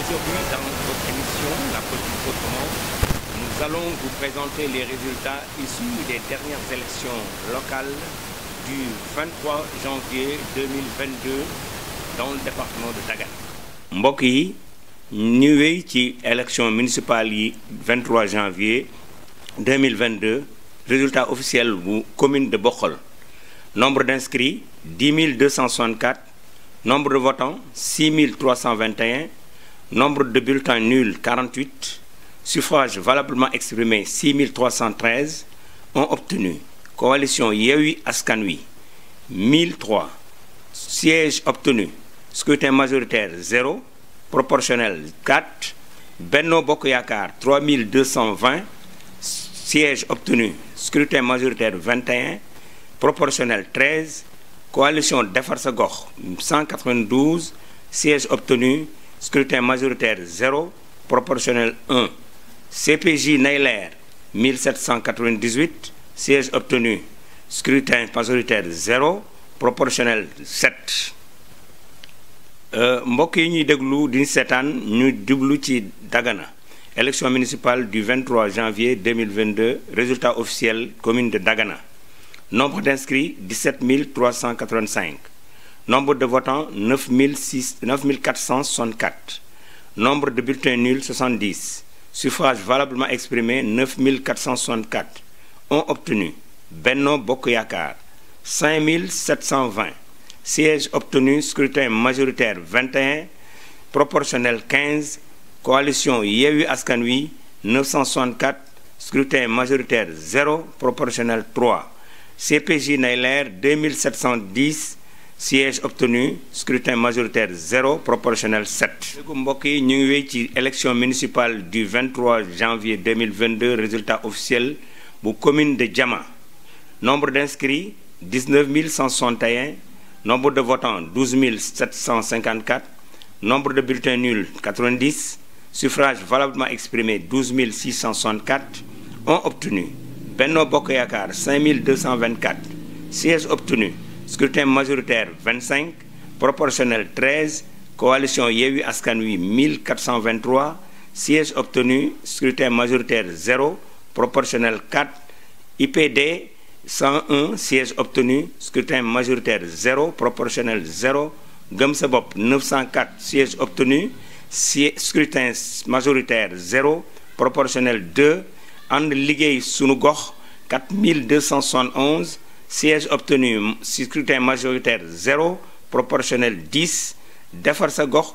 Aujourd'hui, dans votre émission, La politique autrement, nous allons vous présenter les résultats issus des dernières élections locales du 23 janvier 2022 dans le département de Dagana. mbokk yi ñu wéy ci élection municipale yi 23 janvier 2022 résultat officiel bu commune de Bokhol. Nombre d'inscrits 10 264, nombre de votants 6 321, nombre de bulletins nuls 48, suffrages valablement exprimés 6 313 ont obtenu. Coalition Yewwi Askan Wi 1003, sièges obtenus, scrutin majoritaire 0, proportionnel 4, Benno Bokk Yakaar 3220, sièges obtenus, scrutin majoritaire 21, proportionnel 13, coalition Defar Sa Gox 192, sièges obtenus, scrutin majoritaire 0, proportionnel 1, CPJ Neyler 1798, sièges obtenus, scrutin majoritaire 0, proportionnel 7. mbokk yi ñuy déglu di seetaan ñu jublu ci Dagana élection municipale du 23 janvier 2022 résultat officiel commune de Dagana. Nombre d'inscrits 17 385, nombre de votants 9 464, nombre de bulletins nuls 70, suffrages valablement exprimés 9 464 ont obtenu. Benno Bokk Yakaar 5 720, sièges obtenus, scrutin majoritaire 21, proportionnel 15, coalition Yewwi Askan Wi 964, scrutin majoritaire 0, proportionnel 3, CPJ Neyler 2710, sièges obtenus, scrutin majoritaire 0, proportionnel 7. mbokk yi ñu ngi wéy ci élection municipale du 23 janvier 2022 résultat officiel bu commune de Diama. Nombre d'inscrits 19 161, nombre de votants 12 754, nombre de bulletins nuls 90, suffrages valablement exprimés 12 664 ont obtenu. Benno Bokk Yakaar 5224, sièges obtenus, scrutin majoritaire 25, proportionnel 13, coalition Yewwi Askan Wi 1423, sièges obtenus, scrutin majoritaire 0, proportionnel 4, IPD 101, sièges obtenus, scrutin majoritaire 0, proportionnel 0, Gëm Sa Bopp 904, sièges obtenus, scrutin majoritaire 0, proportionnel 2, And Liggéey Sunu Gox 4271, sièges obtenus, scrutin majoritaire 0, proportionnel 10, Defar Sa Gox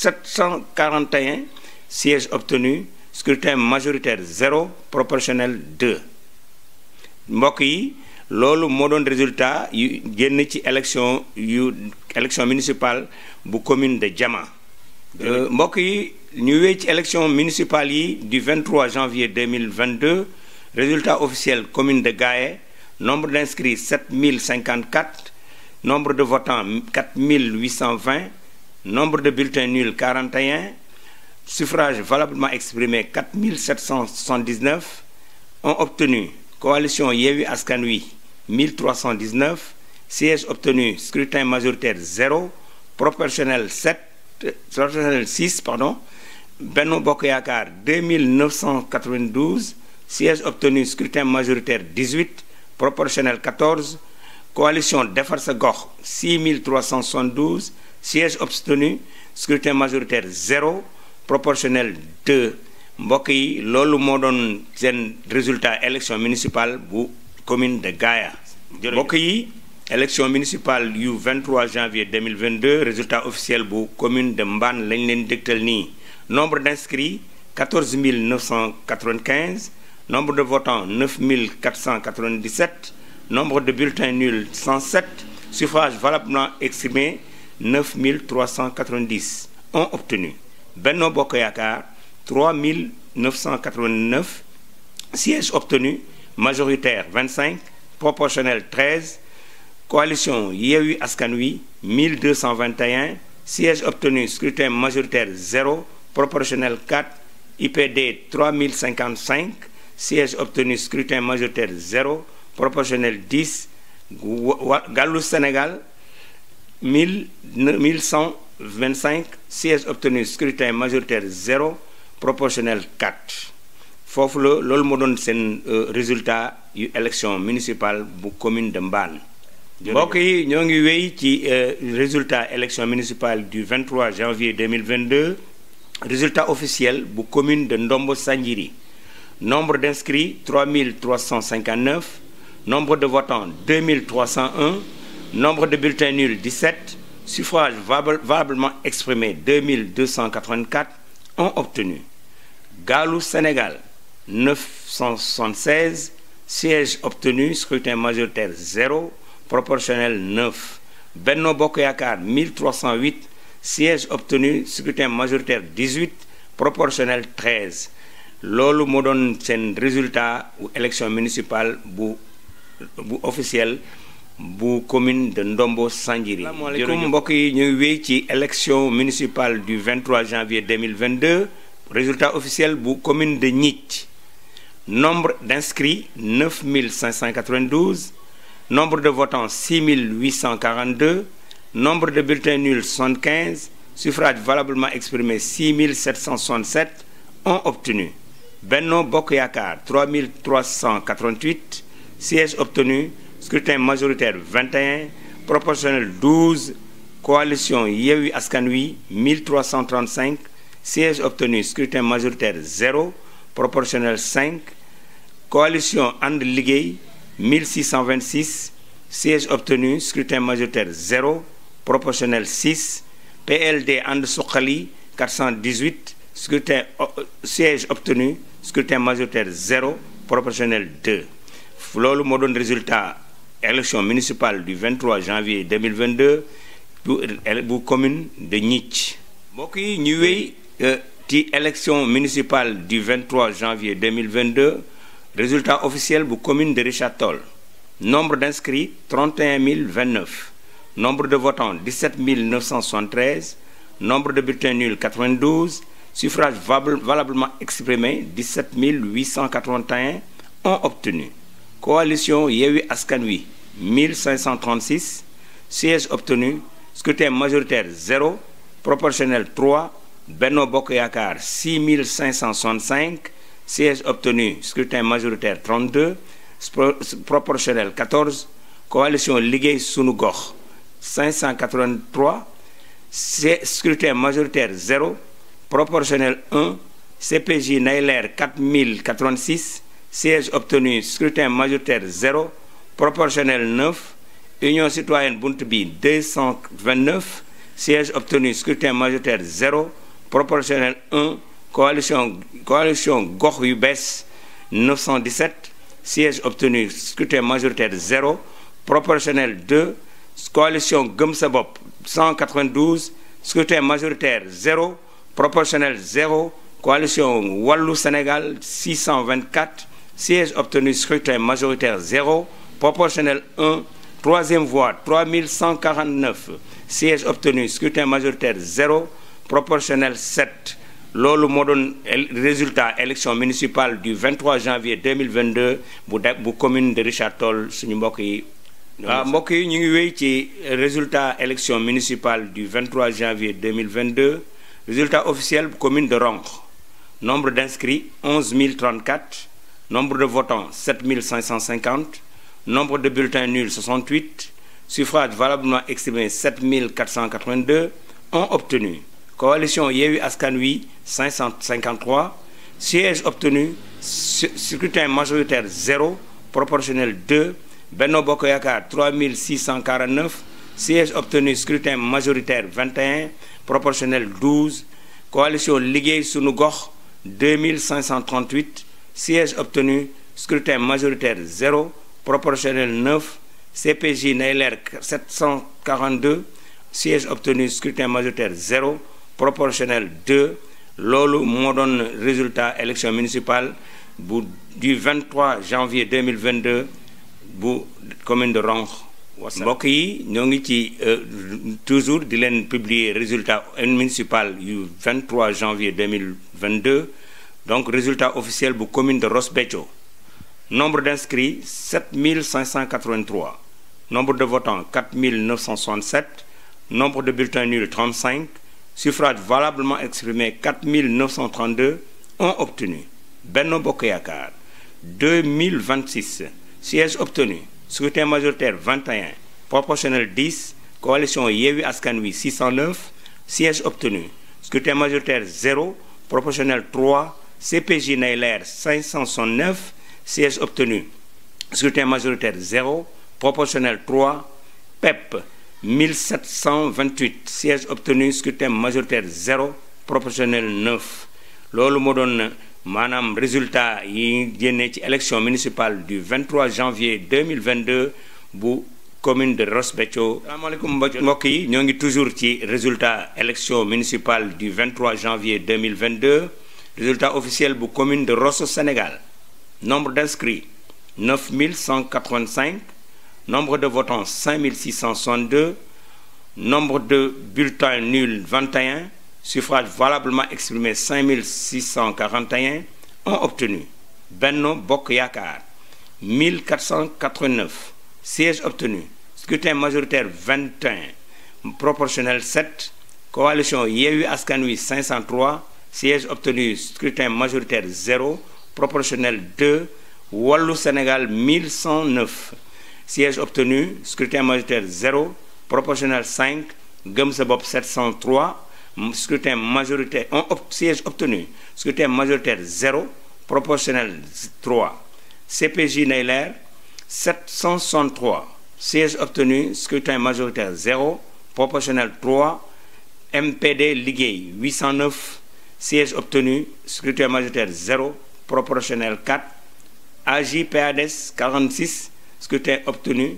741, sièges obtenus, scrutin majoritaire 0, proportionnel 2. mbokk yi loolu moo doon résultat yu génn ci élection municipale bu commune de Diama. mbokk yi ñu wéy ci élection municipale yi du 23 janvier 2022 résultat officiel commune de Gaye. Nombre d'inscrits 7054, nombre de votants 4820, nombre de bulletins nuls 41, suffrages valablement exprimés 4779 ont obtenu. Coalition Yewwi Askan Wi 1319, sièges obtenus, scrutin majoritaire 0, proportionnel 6, Benno Bokk Yakaar 2992, sièges obtenus, scrutin majoritaire 18, proportionnel 14, coalition Defar Sa Gox 6372, sièges obtenus, scrutin majoritaire 0, proportionnel 2. mbokk yi loolu moo doon seen résultat élection municipale bu commune de Gaya. mbokk yi élection municipale yu 23 janvier 2022 résultat officiel bu commune de Mbane lañ leen dégtal nii. Nombre d'inscrits 14 995, nombre de votants 9 497, nombre de bulletins nuls 107, suffrages valablement exprimés 9 390 ont obtenu. Benno Bokk Yakaar 3989, sièges obtenus, majoritaire 25, proportionnel 13, coalition Yewwi Askan Wi 1221, sièges obtenus, scrutin majoritaire 0, proportionnel 4, IPD 3055, sièges obtenus, scrutin majoritaire 0, proportionnel 10, Gallu Sénégal 1100 25 sièges obtenus scrutin majoritaire 0 proportionnel 4 foofu la loolu moo doon seen résultat yu élection municipale bu commune de Mbane. mbokk yi ñoo ngi wéy ci résultat élection municipale du 23 janvier 2022 résultat officiel bu commune de Ndombo Sanjiri. Nombre d'inscrits 3359, nombre de votants 2301, nombre de bulletins nuls 17, suffrages valablement exprimés 2284 ont obtenu. Galou Sénégal 976, sièges obtenus, scrutin majoritaire 0, proportionnel 9. Benno Bokk Yakaar 1308, sièges obtenus, scrutin majoritaire 18, proportionnel 13. loolu moo doon seen résultat bu élection municipale bu officiel bu commune de Ndombo Sanjiri. asalaamaaleykum mbokk yi ñu ngi wéy ci élection municipale du 23 janvier 2022 résultat officiel bu commune de Gnith. Nombre d'inscrits 9592, nombre de votants 6842, nombre de bulletins nuls 75, suffrages valablement exprimés 6767 ont obtenu. Benno Bokk Yakaar 3388, sièges obtenus, scrutin majoritaire 21, proportionnel 12, coalition Yewwi Askan Wi 1335, sièges obtenus, scrutin majoritaire 0, proportionnel 5, coalition And Liggéey 1626, sièges obtenus, scrutin majoritaire 0, proportionnel 6, PLD And Suxali 418, siège obtenu, scrutin majoritaire 0, proportionnel 2. loolu moo doon résultat élection municipale du 23 janvier 2022 bu commune de Gnith. mbokk yi ñu wéy ci élection municipale du 23 janvier 2022 résultat officiel bu commune de Richard Toll. Nombre d'inscrits 31 029, nombre de votants 17 973, nombre de bulletins nuls 92, suffrages valablement exprimés 17 881 ont obtenu. Coalition Yewwi Askan Wi 1536, sièges obtenus, scrutin majoritaire 0, proportionnel 3, Benno Bokk Yakaar 6565, sièges obtenus, scrutin majoritaire 32, proportionnel 14, coalition Liggéey Sunu Gox 583, scrutin majoritaire 0, proportionnel 1, CPJ Nayler 4086, sièges obtenus, scrutin majoritaire 0, proportionnel 9, Union citoyenne Bunt Bi 229, sièges obtenus, scrutin majoritaire 0, proportionnel 1, coalition Gox Yu Bees 917, sièges obtenus, scrutin majoritaire 0, proportionnel 2, coalition Gëm Sa Bopp 192, scrutin majoritaire 0, proportionnel 0, coalition Wallu Sénégal 624, sièges obtenus, scrutin majoritaire 0, proportionnel 1, troisième voie 3149, sièges obtenus, scrutin majoritaire 0, proportionnel 7. loolu moo doon résultat élection municipale du 23 janvier 2022 bu commune de Richard Toll suñu mbokk yi. waaw mbokk yi ñu ngi wéy ci résultat élection municipale du 23 janvier 2022 résultat officiel bu commune de Ronkh. Nombre d'inscrits 11 034, nombre de votants 7 550, nombre de bulletins nuls 68, suffrages valablement exprimés 7 482 ont obtenu. Coalition Yewwi Askan Wi 553, sièges obtenus, scrutin majoritaire 0, proportionnel 2, Benno Bokk Yakaar 3649, sièges obtenus, scrutin majoritaire 21, proportionnel 12, coalition Liggéey Sunu Gox 2538, sièges obtenus, scrutin majoritaire 0, proportionnel 9, CPJ Nayler 742, sièges obtenus, scrutin majoritaire 0, proportionnel 2. loolu moo doon résultat élection municipale bu du 23 janvier 2022 bu commune de Ronkh. mbokk yi ñoo ngi ci toujours di leen publier résultat municipal yu 23 janvier 2022 donc résultat officiel bu commune de Ross Béthio. Nombre d'inscrits 7583, nombre de votants 4967, nombre de bulletins nuls 35, suffrages valablement exprimés 4932 ont obtenu Benno Bokk Yaakaar 2026 sièges obtenus scrutin majoritaire 21 proportionnel 10 coalition Yewwi Askan Wi 609 sièges obtenus scrutin majoritaire 0 proportionnel 3 CPJ nay leer 569 sièges obtenus scrutin majoritaire 0 proportionnel 3 PEP 1728 sièges obtenus scrutin majoritaire 0 proportionnel 9 loolu moo doon maanaam résultat yi génnee ci élection municipale du 23 janvier 2022 bu commune de Ross Béthio. Asalaamaaleykum mbokk yi ñoo ngi toujours ci résultat élection municipale du 23 janvier 2022 résultat officiel bu commune de Rosso Sénégal. Nombre d'inscrits 9185, nombre de votants 5662, nombre de bulletins nuls 21, suffrages valablement exprimés 5641 ont obtenu Benno Bokk Yaakaar 1489, sièges obtenus scrutin majoritaire 21, proportionnel 7, coalition Yewwi Askan Wi 503, sièges obtenus scrutin majoritaire 0, proportionnel 2, Wallu Sénégal 1109, sièges obtenus scrutin majoritaire 0, proportionnel 5, Gëm Sa Bopp 703, scrutin majoritaire sièges obtenus scrutin majoritaire 0, proportionnel 3, CPJ nay leer 763, sièges obtenus scrutin majoritaire 0, proportionnel 3, MPD Liggéey 809, sièges obtenus scrutin majoritaire 0, proportionnel 4, AJ/PADS 46, scrutin obtenu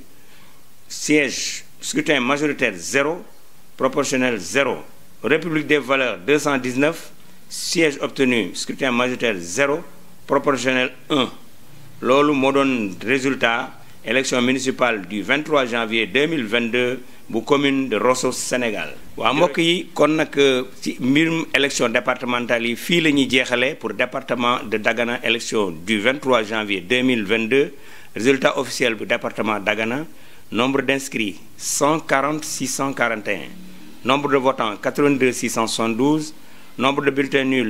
siège scrutin majoritaire 0, proportionnel 0, République des Valeurs 219, siège obtenu scrutin majoritaire 0, proportionnel 1 loolu moo doon résultat élection municipale du 23 janvier 2022 bu commune de Rosso Sénégal. waaw mbokk yi kon nag ci mbirum élection départementale yi fii la ñuy jeexalee pour département de Dagana élection du 23 janvier 2022 résultat officiel bu département Dagana nombre d'inscrits 140 641, nombre de votants 82 672, nombre de bulletins nuls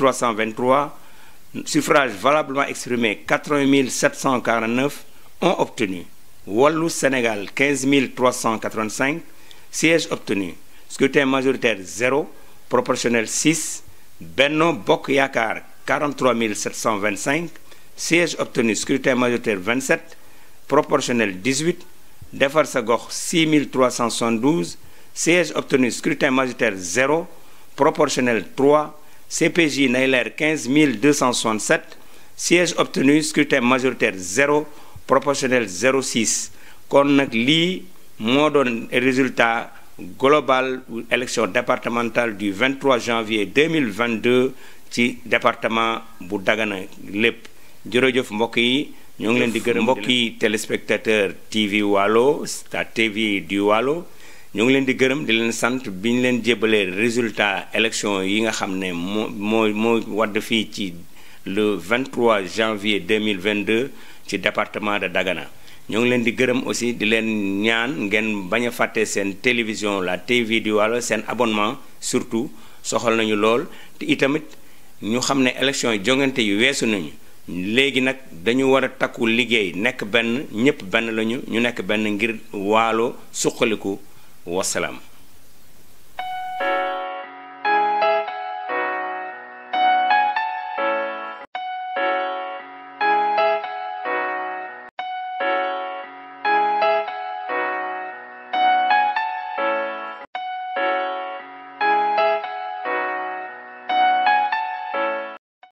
1323, suffrages valablement exprimés 80 749 ont obtenu Wallu Sénégal 15 385, sièges obtenus scrutin majoritaire 0, proportionnel 6, Benno Bokk Yaakaar 43 725, sièges obtenus scrutin majoritaire 27, proportionnel 18, Defar Sa Gox 6 372, sièges obtenus scrutin majoritaire 0, proportionnel 3, CPJ nay leer 15 267, sièges obtenus scrutin majoritaire 0, proportionnel 06 kon nag lii moo doon résultat global élection départementale du 23 janvier 2022 ci département bu Dagana lépp jërëjëf mbokk yi ñoo ngi leen di gërëm mbokki téléspectateur TV Waalo Star TV du Waalo ñoo ngi leen di gërëm di leen sant bi ñu leen jébalee résultat élection yi nga xam ne moo wadd fii ci le 23 janvier 2022 ci département de Dagana ñoo ngi leen di gërëm aussi di leen ñaan ngeen bañ a fàtte seen télévision la TV du Waalo seen abonnement surtout soxal nañu lool te itamit ñu xam ne élection yi jongante yu weesu nañu léegi nag dañu war a takku liggéey nekk benn ñëpp benn lañu ñu nekk benn ngir Waalo suqaliku wasalaam